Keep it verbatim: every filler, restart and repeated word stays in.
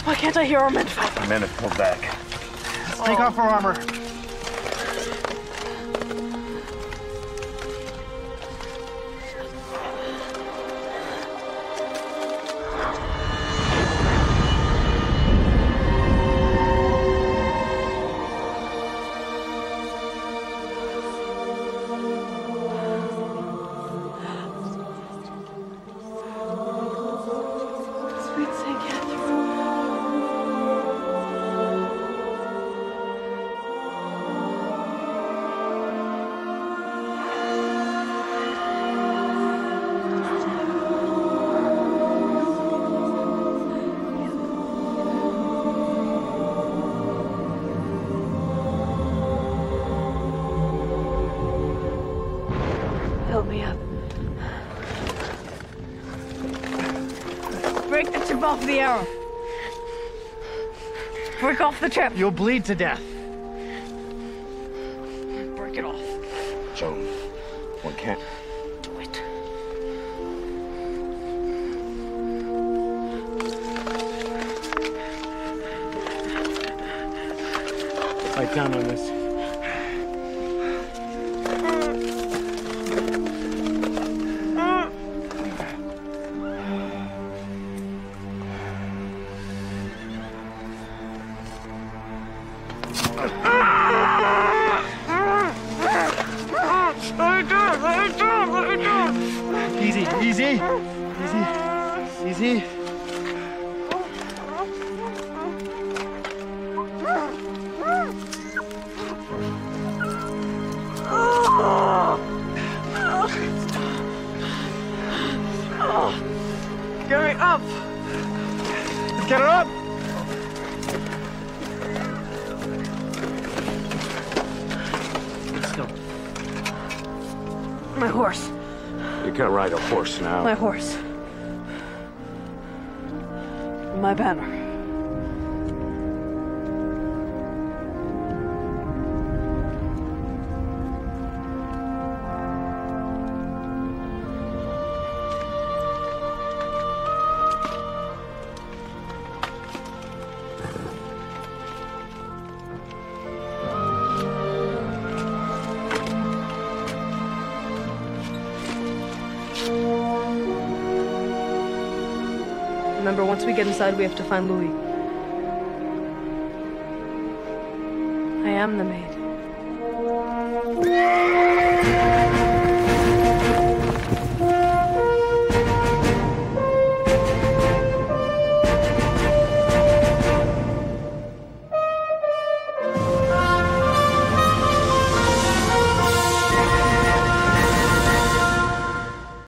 Why can't I hear our men fight? Our men have pulled back. Let's take off our armor. Help me up. Break the tip off the arrow. Break off the tip. You'll bleed to death. Break it off. Joan, one can't. Do it. Fight down on this. Easy, easy, easy, easy. Get me up. Let's get her up. Let's go. My horse. You can't ride a horse now. My horse. My banner. Remember, once we get inside, we have to find Louis. I am the maid.